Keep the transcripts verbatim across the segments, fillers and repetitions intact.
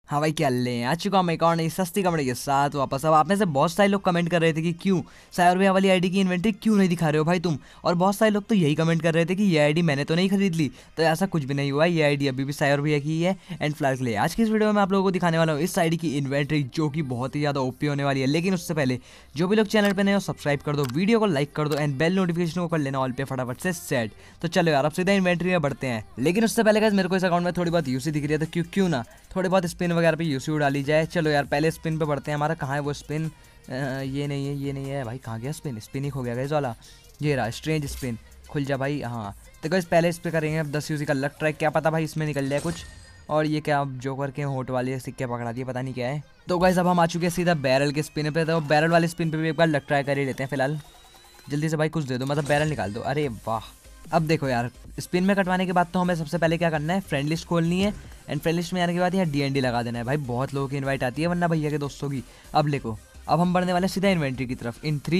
हाँ भाई, क्या ले आ चुका हूँ मैं एक और नई सस्ती कमेडी के साथ वापस। अब आप में से बहुत सारे लोग कमेंट कर रहे थे कि क्यों सायर भैया वाली आईडी की इन्वेंटरी क्यों नहीं दिखा रहे हो भाई तुम। और बहुत सारे लोग तो यही कमेंट कर रहे थे कि ये आईडी मैंने तो नहीं खरीद ली। तो ऐसा कुछ भी नहीं हुआ, ये आईडी अभी भी सायर भैया की ही है। एंड फिलहाल के लिए आज की इस वीडियो में मैं आप लोगों को दिखाने वाला हूँ इस आईडी की इन्वेंटरी, जो कि बहुत ही ज़्यादा ओपी होने वाली है। लेकिन उससे पहले जो भी लोग चैनल पर नए हो सब्सक्राइब कर दो, वीडियो को लाइक कर दो एंड बेल नोटिफिकेशन को कर लेना ऑल पे फटाफट से सेट। तो चलो यार, अब सीधा इन्वेंटरी में बढ़ते हैं। लेकिन उससे पहले गाइस मेरे को इस अकाउंट में थोड़ी बहुत यूसी दिख रही है, तो क्यों क्यों ना थोड़े बहुत स्पिन वगैरह पे यूसी उड़ा ली जाए। चलो यार पहले स्पिन पे बढ़ते हैं। हमारा कहाँ है वो स्पिन? ये नहीं है, ये नहीं है भाई। कहाँ गया स्पिन? स्पिन ही खो गया गाइस वाला। ये रहा स्ट्रेंज स्पिन, खुल जा भाई। हाँ तो गाइस पहले इस पे करेंगे अब दस यूसी का लक ट्रैक। क्या पता भाई इसमें निकल जाए कुछ। और ये क्या जोकर के होट वाले सिक्के पकड़ा दिए, पता नहीं क्या है। तो गाइस अब हम आ चुके हैं सीधा बैरल के स्पिन पे। तो बैरल वाले स्पिन पे भी एक बार लक ट्राई कर ही लेते हैं। फिलहाल जल्दी से भाई कुछ दे दो, मतलब बैरल निकाल दो। अरे वाह। अब देखो यार, स्पिन में कटवाने के बाद तो हमें सबसे पहले क्या करना है, फ्रेंड लिस्ट खोलनी है। एंड फ्रेंड लिस्ट में आने के बाद यहाँ डी एन डी लगा देना है भाई। बहुत लोगों की इनवाइट आती है वरना भैया के दोस्तों की। अब देखो, अब हम बढ़ने वाले सीधा इन्वेंट्री की तरफ in three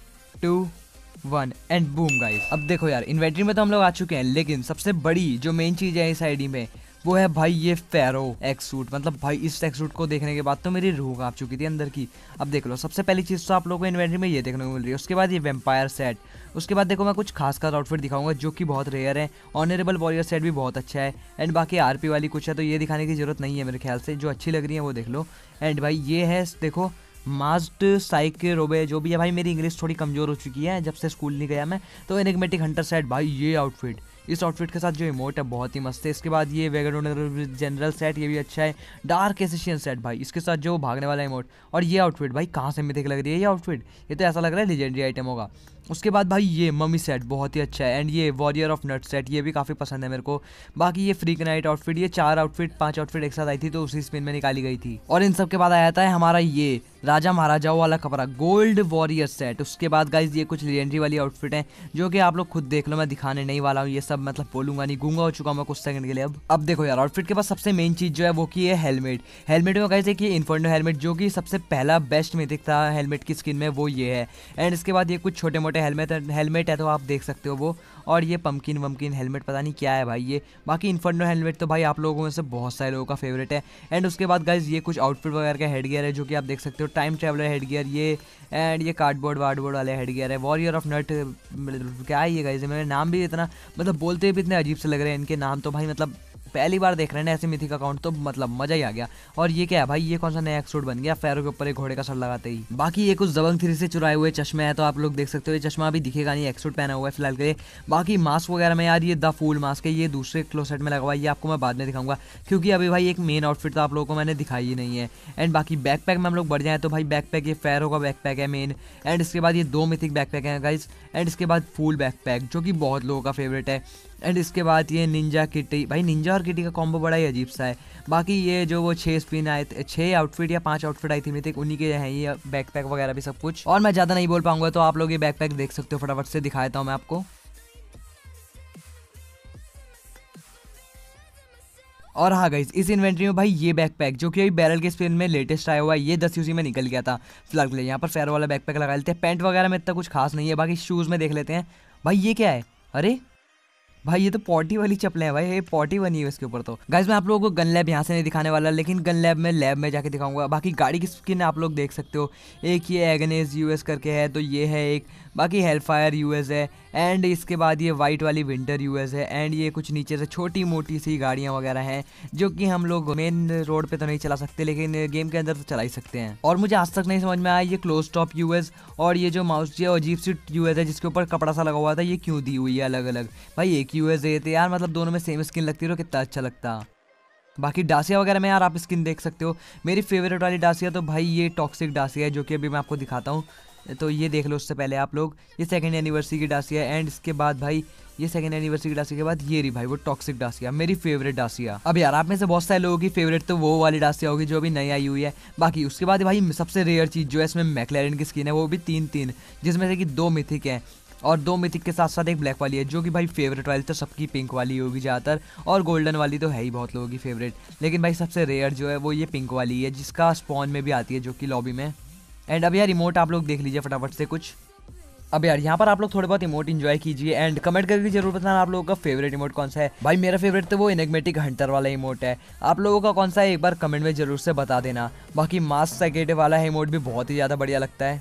two one and boom guys. अब देखो यार, इन्वेंट्री में तो हम लोग आ चुके हैं, लेकिन सबसे बड़ी जो मेन चीज़ है इस आईडी में वो है भाई ये फेरो एक्स सूट। मतलब भाई इस एक्स सूट को देखने के बाद तो मेरी रूह कांप चुकी थी अंदर की। अब देख लो, सबसे पहली चीज़ तो आप लोगों को इन्वेंट्री में ये देखने को मिल रही है। उसके बाद ये वेम्पायर सेट। उसके बाद देखो मैं कुछ खास खास आउटफिट दिखाऊंगा जो कि बहुत रेयर है। ऑनरेबल वॉरियर सेट भी बहुत अच्छा है। एंड बाकी आरपी वाली कुछ है तो ये दिखाने की जरूरत नहीं है मेरे ख्याल से। जो अच्छी लग रही है वो देख लो। एंड भाई ये है देखो मास्ड साइक रोबे, जो भी है भाई। मेरी इंग्लिश थोड़ी कमज़ोर हो चुकी है जब से स्कूल नहीं गया मैं। तो एनिग्मेटिक हंटर सेट भाई, ये आउटफिट इस आउटफिट के साथ जो इमोट है बहुत ही मस्त है। इसके बाद ये वेगन जनरल सेट, ये भी अच्छा है। डार्क एशियन सेट भाई, इसके साथ जो भागने वाला इमोट। और ये आउटफिट भाई कहाँ से मिथिक लग रही है ये आउटफिट, ये तो ऐसा लग रहा है लेजेंडरी आइटम होगा। उसके बाद भाई ये मम्मी सेट बहुत ही अच्छा है। एंड ये वॉरियर ऑफ नट सेट, ये भी काफ़ी पसंद है मेरे को। बाकी ये फ्रीक नाइट आउटफिट, ये चार आउटफिट पांच आउटफिट एक साथ आई थी तो उसी स्पिन में निकाली गई थी। और इन सब के बाद आया था हमारा ये राजा महाराजाओं वाला कपड़ा गोल्ड वॉरियर सेट। उसके बाद गाइज ये कुछ लेजेंडरी वाली आउटफिट है जो कि आप लोग खुद देख लो, मैं दिखाने नहीं वाला हूँ ये सब, मतलब बोलूंगा नहीं, गूंगा हो चुका हूँ मैं कुछ सेकंड के लिए। अब अब देखो यार, आउटफिट के पास सबसे मेन चीज जो है वो की है हेलमेट। हेलमेट में गाइज एक ये इन्फर्नो हेलमेट, जो कि सबसे पहला बेस्ट मिथिक था हेलमेट की स्किन में, वो ये है। एंड इसके बाद ये कुछ छोटे मोटे हेलमेट हेलमेट है तो आप देख सकते हो वो। और ये पम्पकिन वम्पकिन हेलमेट पता नहीं क्या है भाई ये। बाकी इन्फर्नो हेलमेट तो भाई आप लोगों में से बहुत सारे लोगों का फेवरेट है। एंड उसके बाद गाइज ये कुछ आउटफिट वगैरह का हेड गियर है जो कि आप देख सकते हो, टाइम ट्रेवलर हेड गियर ये। एंड ये कार्डबोर्ड वार्डबोर्ड वाले हेड गियर है। वॉरियर ऑफ नट, क्या है ये गाइज, मेरे नाम भी इतना मतलब बोलते भी इतने अजीब से लग रहे हैं इनके नाम तो भाई, मतलब पहली बार देख रहे हैं ऐसे मिथिक अकाउंट तो मतलब मजा ही आ गया। और ये क्या है भाई, ये कौन सा नया एक्सूट बन गया फेरो के ऊपर एक घोड़े का सर लगाते ही। बाकी ये कुछ जबंग थ्री से चुराए हुए चश्मे है तो आप लोग देख सकते हो। ये चश्मा अभी दिखेगा नहीं, एक्सूट पहना हुआ है फिलहाल के लिए। बाकी मास्क वगैरह में यार ये द फूल मास्क है, ये दूसरे क्लोसेट में लगा हुआ है, ये आपको मैं बाद में दिखाऊंगा क्योंकि अभी भाई एक मेन आउटफिट तो आप लोगों को मैंने दिखाई ही नहीं है। एंड बाकी बैकपैक में हम लोग बढ़ जाए तो भाई बैकपैक ये फेरो का बैकपैक है मेन। एंड इसके बाद ये दो मिथिक बैकपैक है गाइज। एंड इसके बाद फुल बैकपैक जो कि बहुत लोगों का फेवरेट है। एंड इसके बाद ये निंजा किटी, भाई निंजा और किटी का कॉम्बो बड़ा ही अजीब सा है। बाकी ये जो वो छः स्पिन आए थे, छः आउटफिट या पांच आउटफिट आई थी मिथिक, उन्हीं के हैं ये बैकपैक वगैरह भी सब कुछ। और मैं ज़्यादा नहीं बोल पाऊंगा तो आप लोग ये बैकपैक देख सकते हो, फटाफट से दिखा देता हूँ मैं आपको। और हाँ गाइज, इस इन्वेंट्री में भाई ये बैकपैक जो कि अभी बैरल के स्पिन में लेटेस्ट आया हुआ है, ये दस यूसी में निकल गया था फिलहाल के लिए। यहाँ पर फेरो वाला बैकपैक लगा लेते हैं। पैंट वगैरह में इतना कुछ खास नहीं है। बाकी शूज़ में देख लेते हैं भाई, ये क्या है? अरे भाई ये तो पॉटी वाली चप्पलें हैं भाई, ये पॉटी बनी है इसके ऊपर। तो गाइज मैं आप लोगों को गन लैब यहाँ से नहीं दिखाने वाला, लेकिन गन लैब में लैब में जाके दिखाऊंगा। बाकी गाड़ी की स्किन आप लोग देख सकते हो, एक ये एगनेस यूएस करके है तो ये है एक। बाकी हेलफायर यूएस है। एंड इसके बाद ये वाइट वाली विंटर यूएस है। एंड ये कुछ नीचे से छोटी मोटी सी गाड़ियाँ वगैरह हैं जो कि हम लोग मेन रोड पे तो नहीं चला सकते लेकिन गेम के अंदर तो चला ही सकते हैं। और मुझे आज तक नहीं समझ में आया ये क्लोज टॉप यूएस और ये जो माउस जो अजीब सी यूएस है जिसके ऊपर कपड़ा सा लगा हुआ था, ये क्यों दी हुई है अलग अलग? भाई एक यूएस है तो यार, मतलब दोनों में सेम स्किन लगती तो कितना अच्छा लगता। बाकी डासिया वगैरह में यार आप स्किन देख सकते हो। मेरी फेवरेट वाली डासिया तो भाई ये टॉक्सिक डासिया है जो कि अभी मैं आपको दिखाता हूँ, तो ये देख लो। उससे पहले आप लोग ये सेकंड एनिवर्सरी की डासिया है। एंड इसके बाद भाई ये सेकंड एनिवर्सरी की डासिया के बाद ये रही भाई वो टॉक्सिक डासिया, मेरी फेवरेट डासिया। अब यार आप में से बहुत सारे लोगों की फेवरेट तो वो वाली डासिया होगी जो अभी नई आई हुई है। बाकी उसके बाद भाई सबसे रेयर चीज़ जो है इसमें मैकलैरेन की स्किन है, वो भी तीन तीन, जिसमें से कि दो मिथिक हैं और दो मिथिक के साथ साथ एक ब्लैक वाली है जो कि भाई फेवरेट वाली तो सबकी पिंक वाली होगी ज़्यादातर, और गोल्डन वाली तो है ही बहुत लोगों की फेवरेट। लेकिन भाई सबसे रेयर जो है वो ये पिंक वाली है जिसका स्पॉन में भी आती है जो कि लॉबी में। एंड अब यार रिमोट आप लोग देख लीजिए फटाफट से कुछ। अब यार यहाँ पर आप लोग थोड़े बहुत इमोट एंजॉय कीजिए एंड कमेंट करके जरूर बताना आप लोगों का फेवरेट इमोट कौन सा है। भाई मेरा फेवरेट तो वो एनिग्मेटिक हंटर वाला इमोट है, आप लोगों का कौन सा है एक बार कमेंट में जरूर से बता देना। बाकी मास्क सेकेटे वाला इमोट भी बहुत ही ज़्यादा बढ़िया लगता है।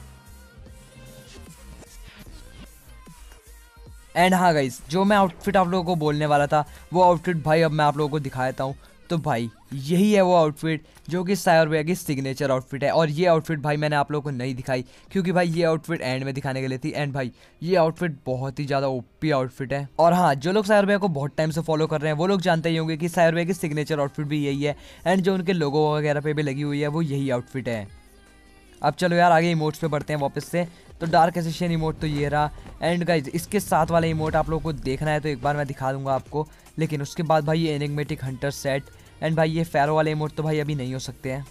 एंड हाँ गाइस, जो मैं आउटफिट आप लोगों को बोलने वाला था वो आउटफिट भाई अब मैं आप लोगों को दिखा देता हूँ। तो भाई यही है वो आउटफिट जो कि सायर भैया की सिग्नेचर आउटफिट है। और ये आउटफिट भाई मैंने आप लोगों को नहीं दिखाई क्योंकि भाई ये आउटफिट एंड में दिखाने के लिए थी। एंड भाई ये आउटफिट बहुत ही ज़्यादा ओपी आउटफिट है। और हाँ, जो लोग सायर भैया को बहुत टाइम से फॉलो कर रहे हैं वो लोग जानते ही होंगे कि सायर भैया की सिग्नेचर आउटफिट भी यही है एंड जो उनके लोगो वगैरह पे भी लगी हुई है वो यही आउटफिट है। अब चलो यार आगे इमोट्स पे बढ़ते हैं वापस से। तो डार्क एसेशन इमोट तो ये रहा। एंड गाइज इसके साथ वाला इमोट आप लोगों को देखना है तो एक बार मैं दिखा दूंगा आपको, लेकिन उसके बाद भाई ये एनिग्मेटिक हंटर सेट एंड भाई ये फैरो वाले इमोट तो भाई अभी नहीं हो सकते हैं।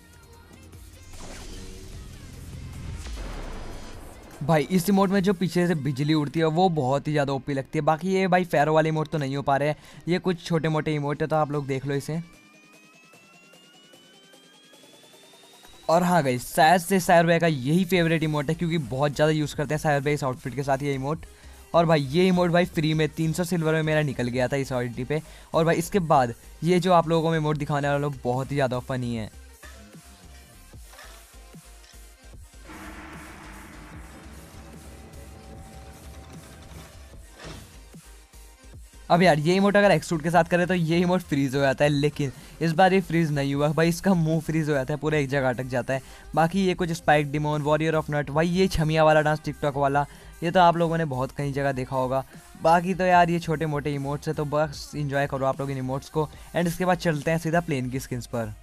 भाई इस इमोट में जो पीछे से बिजली उड़ती है वो बहुत ही ज़्यादा ओपी लगती है। बाकी ये भाई फैरो वाले इमोट तो नहीं हो पा रहे हैं, ये कुछ छोटे मोटे इमोट है तो आप लोग देख लो इसे। और हाँ गाइस, शायद से सायर भैया का यही फेवरेट इमोट है क्योंकि बहुत ज़्यादा यूज़ करते हैं सायर भैया इस आउटफिट के साथ ये इमोट। और भाई ये इमोट भाई फ्री में तीन सौ सिल्वर में मेरा निकल गया था इस आईडी पे। और भाई इसके बाद ये जो आप लोगों को मैं इमोट दिखाने वाला हूँ बहुत ही ज़्यादा फनी है। अब यार ये इमोट अगर एक्सूट के साथ करे तो ये इमोट फ्रीज हो जाता है, लेकिन इस बार ये फ्रीज नहीं हुआ भाई, इसका मुंह फ्रीज हो जाता है, पूरा एक जगह अटक जाता है। बाकी ये कुछ spike demon warrior of nut, भाई ये छमिया वाला डांस टिकटॉक वाला ये तो आप लोगों ने बहुत कहीं जगह देखा होगा। बाकी तो यार ये छोटे मोटे इमोट्स है तो बस इंजॉय करो आप लोग इन इमोट्स को। एंड इसके बाद चलते हैं सीधा प्लेन की स्किन्स पर।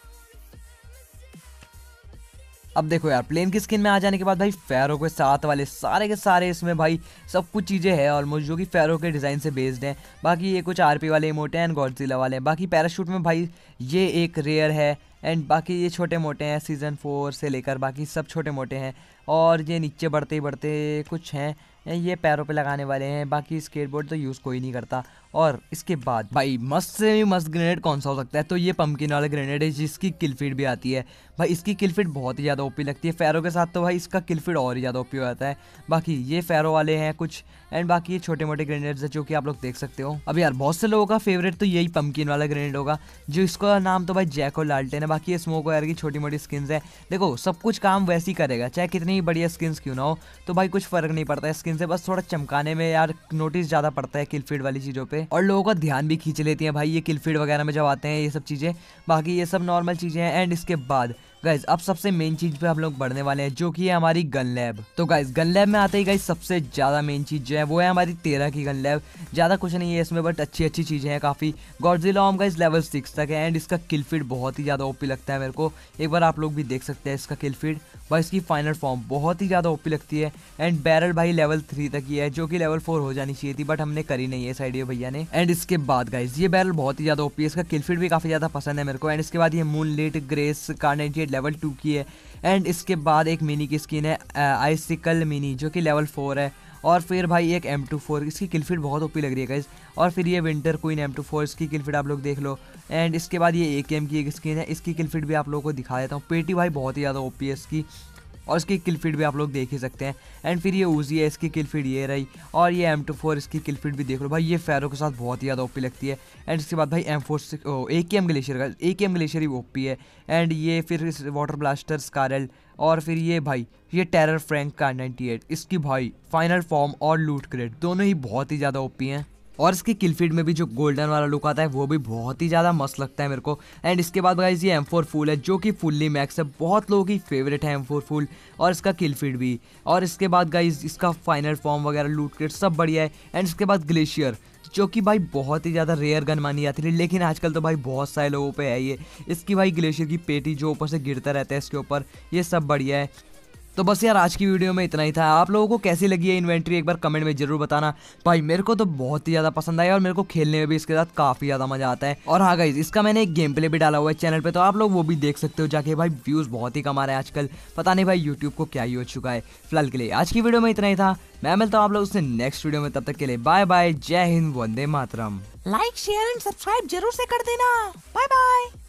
अब देखो यार प्लेन की स्किन में आ जाने के बाद भाई फैरो के साथ वाले सारे के सारे इसमें भाई सब कुछ चीज़ें हैं ऑलमोस्ट जो कि फैरो के डिज़ाइन से बेस्ड हैं। बाकी ये कुछ आरपी वाले इमोट हैं एंड गॉडजिला वाले हैं। बाकी पैराशूट में भाई ये एक रेयर है एंड बाकी ये छोटे मोटे हैं सीज़न फोर से लेकर, बाकी सब छोटे मोटे हैं। और ये नीचे बढ़ते ही बढ़ते कुछ हैं, ये पैरों पे लगाने वाले हैं। बाकी स्केटबोर्ड तो यूज़ कोई नहीं करता। और इसके बाद भाई मस्त से मस्त ग्रेनेड कौन सा हो सकता है, तो ये पंपकिन वाला ग्रेनेड है जिसकी किल फीड भी आती है। भाई इसकी किल फीड बहुत ही ज़्यादा ओपी लगती है, फैरो के साथ तो भाई इसका किल फीड और ही ज़्यादा ओपी हो जाता है। बाकी ये फैरो वाले हैं कुछ एंड बाकी ये छोटे मोटे ग्रेनेड्स है जो कि आप लोग देख सकते हो। अब यार बहुत से लोगों का फेवरेट तो यही पंपकिन वाला ग्रेनेड होगा, जो इसका नाम तो भाई जैक और लालटेन है। बाकी ये स्मोक वायर की छोटी मोटी स्किन्स है। देखो सब कुछ काम वैसे ही करेगा चाहे कितनी बढ़िया स्किन्स क्यों ना हो, तो भाई कुछ फर्क नहीं पड़ता है स्किन से, बस थोड़ा चमकाने में यार नोटिस ज़्यादा पड़ता है किल फीड वाली चीज़ों पे, और लोगों का ध्यान भी खींच लेती हैं भाई ये किल फीड वगैरह में जब आते हैं ये सब चीज़ें। बाकी ये सब नॉर्मल चीज़ें हैं। एंड इसके बाद गाइज अब सबसे मेन चीज़ पे हम लोग बढ़ने वाले हैं जो कि है हमारी गन लैब। तो गाइज गन लैब में आते ही गाइज सबसे ज़्यादा मेन चीज़ जो है वो है हमारी तेरह की गन लैब। ज़्यादा कुछ नहीं है इसमें बट अच्छी अच्छी चीज़ें हैं काफ़ी। Godzilla arm guys level six तक है एंड इसका किल फीड बहुत ही ज़्यादा ओपी लगता है मेरे को, एक बार आप लोग भी देख सकते हैं इसका किल फीड। भाई इसकी फाइनल फॉर्म बहुत ही ज़्यादा ओपी लगती है। एंड बैरल भाई लेवल थ्री तक ही है जो कि लेवल फोर हो जानी चाहिए थी बट हमने करी नहीं है साइड भैया ने। एंड इसके बाद गाइज ये बैरल बहुत ही ज़्यादा ओपी है, इसका किल फीड भी काफ़ी ज़्यादा पसंद है मेरे को। एंड इसके बाद ये moonlight grace carnet level two की है। एंड इसके बाद एक मिनी की स्किन है आइसिकल मिनी जो कि लेवल फोर है। और फिर भाई एक एम टू फोर, इसकी किल फीड बहुत ओपी लग रही है गाइस। और फिर ये winter queen M two four, इसकी किल फीड आप लोग देख लो। एंड इसके बाद ये ए के एम की एक स्किन है, इसकी किल फीड भी आप लोगों को दिखा देता हूँ। पेटी भाई बहुत ही ज़्यादा ओपी है इसकी और इसकी किल फीड भी आप लोग देख ही सकते हैं। एंड फिर ये ऊजी है, इसकी किल फीड ये रही। और ये एम टू फोर इसकी किल फीड भी देख लो भाई, ये फैरो के साथ बहुत ही ज़्यादा ओपी लगती है। एंड इसके बाद भाई एम फोर ए के एम ग्लेशियर का ए के एम ग्लेशियर ही ओपी है। एंड ये फिर वाटर ब्लास्टर स्कारल। और फिर ये भाई ये टेरर फ्रैंक का नाइन्टी एट, इसकी भाई फाइनल फॉर्म और लूट क्रेट दोनों ही बहुत ही ज़्यादा ओपी हैं। और इसकी किल फीड में भी जो गोल्डन वाला लुक आता है वो भी बहुत ही ज़्यादा मस्त लगता है मेरे को। एंड इसके बाद गाइस ये एम फोर फुल है जो कि फुल्ली मैक्स है, बहुत लोगों की फेवरेट है एम फोर फुल और इसका किल फीड भी। और इसके बाद गाइस इसका फाइनल फॉर्म वगैरह लूट क्रेट सब बढ़िया है। एंड इसके बाद ग्लेशियर जो कि भाई बहुत ही ज़्यादा रेयर गन मानी जाती थी, लेकिन आजकल तो भाई बहुत सारे लोगों पे है ये। इसकी भाई ग्लेशियर की पेटी जो ऊपर से गिरता रहता है इसके ऊपर, ये सब बढ़िया है। तो बस यार आज की वीडियो में इतना ही था। आप लोगों को कैसी लगी है इन्वेंट्री एक बार कमेंट में जरूर बताना। भाई मेरे को तो बहुत ही ज़्यादा पसंद आया और मेरे को खेलने में भी इसके साथ काफ़ी ज़्यादा मज़ा आता है। और हाँ गाइज इसका मैंने एक गेम प्ले भी डाला हुआ है चैनल पे, तो आप लोग वो भी देख सकते हो जाके। भाई व्यूज़ बहुत ही कम आ रहे हैं आजकल, पता नहीं भाई यूट्यूब को क्या ही हो चुका है। फिलहाल के लिए आज की वीडियो में इतना ही था। मैं मिलता हूँ आप लोग उससे नेक्स्ट वीडियो में, तब तक के लिए बाय बाय, जय हिंद, वंदे मातरम। लाइक शेयर एंड सब्सक्राइब जरूर से कर देना। Bye bye.